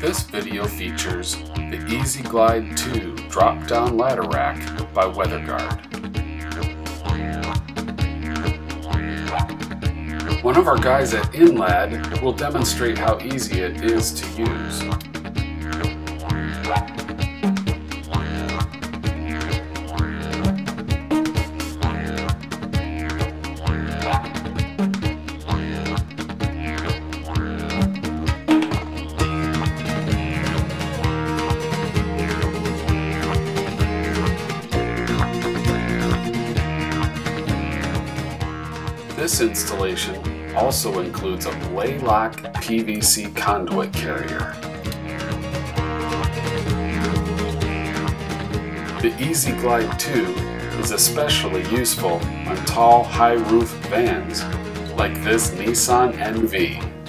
This video features the EZGlide2 drop-down ladder rack by WeatherGuard. One of our guys at InLad will demonstrate how easy it is to use. This installation also includes a Blaylock PVC conduit carrier. The EZGlide2 is especially useful on tall, high-roof vans like this Nissan NV.